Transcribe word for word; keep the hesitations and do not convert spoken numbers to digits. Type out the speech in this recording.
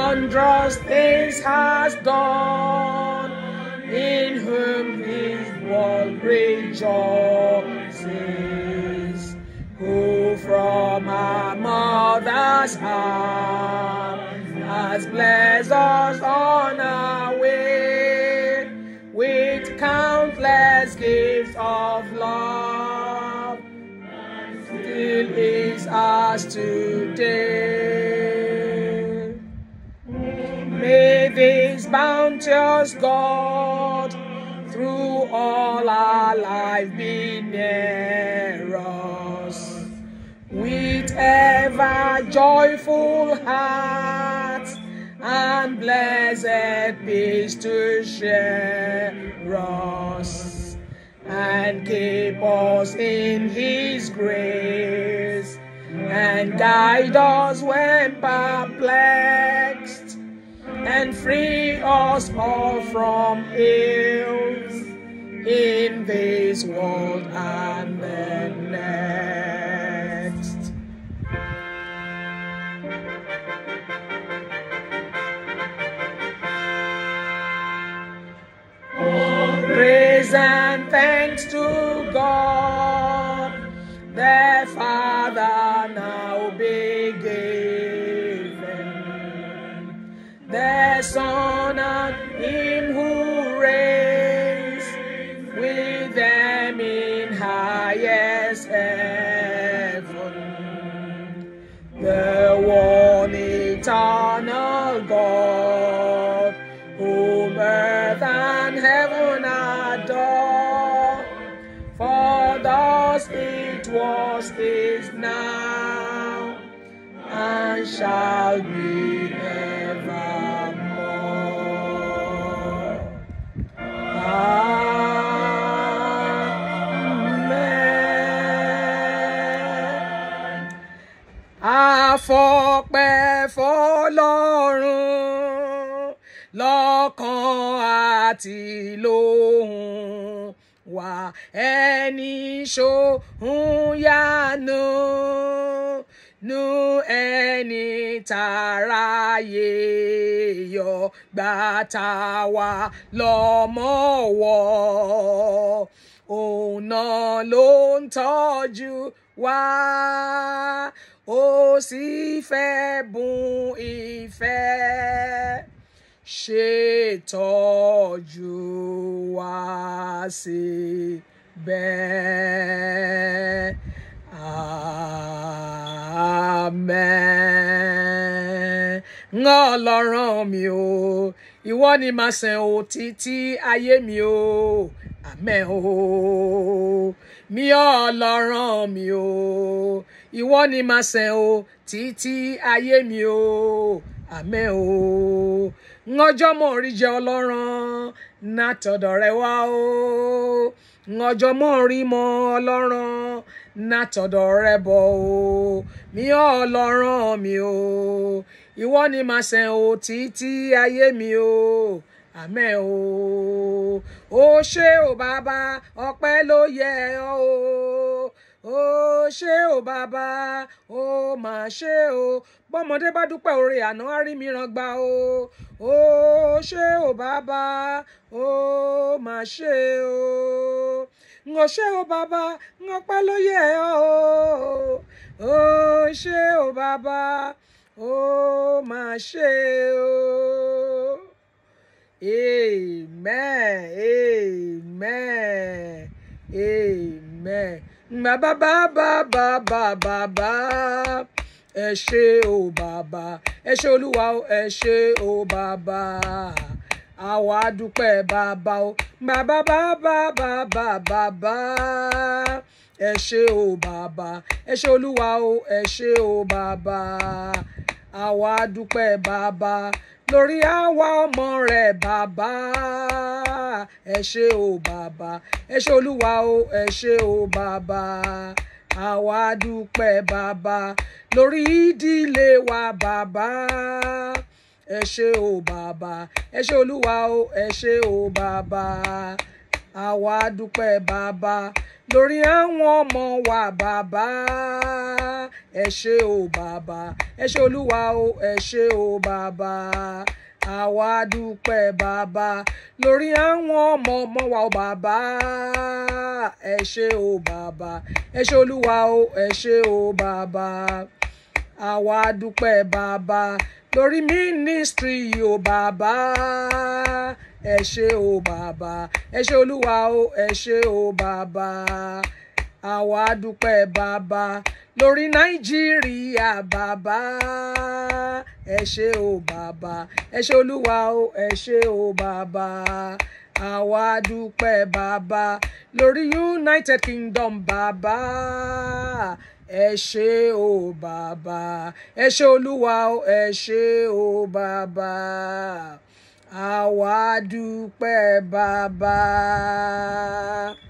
wondrous things has done, in whom his world rejoices, who from our mother's heart has blessed us on our way with countless gifts of love, still is ours today. May this bounteous God through all our life be near us, with ever joyful hearts and blessed peace to share us, and keep us in his grace, and guide us when perplexed, and free us all from ills in this world and the next. Praise and thanks to God, the Father, now be given, the Son and him who reigns with them in highest heaven, the one eternal God, whom earth and heaven adore, for thus it was, is now, and shall be evermore. Amen. Àfọpẹ́ f'Ọlọ́run lọ́kàn àti lóhùn wa, ẹni ṣohun yánu nu ẹni tàráyé yọ gbàtà wa lọ́mọ́wọ́, òun náà ló ń tọ́jú wa, ó sì fẹ́ bùn ìfẹ́ ṣètọ́jú wa síbẹ̀. Amen. Ọlọ́run mi o, ìwọ ni màá sìn o títí ayé mi o. Amen o. Mi Ọlọ́run mi o, ìwọ ni màá sìn o títí ayé mi o. Amen o. Ngọjọ́ mọ̀ rí jẹ́ Ọlọ́run nátọ̀dọ̀ rẹ wá o. Ngọjọ́ mọ̀ rí mọ́ Ọlọ́run nátọ̀dọ̀ rẹ bọ̀ o. Mi Ọlọ́run mi o, ìwọ ni màá sìn o títí ayé mi o. Amen o. Ó ṣé o bàbá, ọpẹ́ ló yẹ ọ́ o. Ó ṣé o bàbá, ó mà ṣé o. Bọ́mọdé bá dúpẹ́ oore àná á rí mìíràn gbà o. Ó ṣé o bàbá, ó mà ṣé o. Ó ṣé o bàbá, ọpẹ́ ló yẹ ọ́ o. Ó ṣé o bàbá, ó mà ṣé o. Amen, amen, amen. Bàbá bàbá bàbá bàbá, ẹ ṣé o bàbá, ẹ ṣé Olúwa o, ẹ ṣé o bàbá, àwa dúpẹ́ bàbá o. Bàbá bàbá bàbá bàbá, ẹ ṣé o bàbá, ẹ ṣé Olúwa o, ẹ ṣé o bàbá, àwa dúpẹ́ bàbá lórí àwa ọmọ rẹ̀ bàbá. Ẹ ṣé o bàbá, ẹ ṣé Olúwa o, ẹ ṣé o bàbá, àwa dúpẹ́ bàbá lórí ìdílé wa bàbá. Ẹ ṣé o bàbá, ẹ ṣé Olúwa o, ẹ ṣé o bàbá, àwa dúpẹ́ bàbá lórí àwọn ọmọ wa bàbá ẹ ṣé o bàbá ẹ ṣé olúwa o ẹ ṣé o bàbá àwa dúpẹ́ bàbá lórí àwọn ọmọ ọmọ wa o bàbá ẹ ṣé o bàbá ẹ ṣé olúwa o ẹ ṣé o bàbá àwa dúpẹ́ bàbá lórí mínísítírì o bàbá ẹ ṣé o bàbá ẹ ṣé olúwa o ẹ ṣé o bàbá àwa dúpẹ́ bàbá lórí nàìjíríà bàbá ẹ ṣé o bàbá ẹ ṣé olúwa o ẹ ṣé o bàbá àwa dúpẹ́ bàbá lórí United Kingdom bàbá ẹ ṣé o bàbá ẹ ṣé olúwa o ẹ ṣé o bàbá àwa dúpẹ́ bàbá.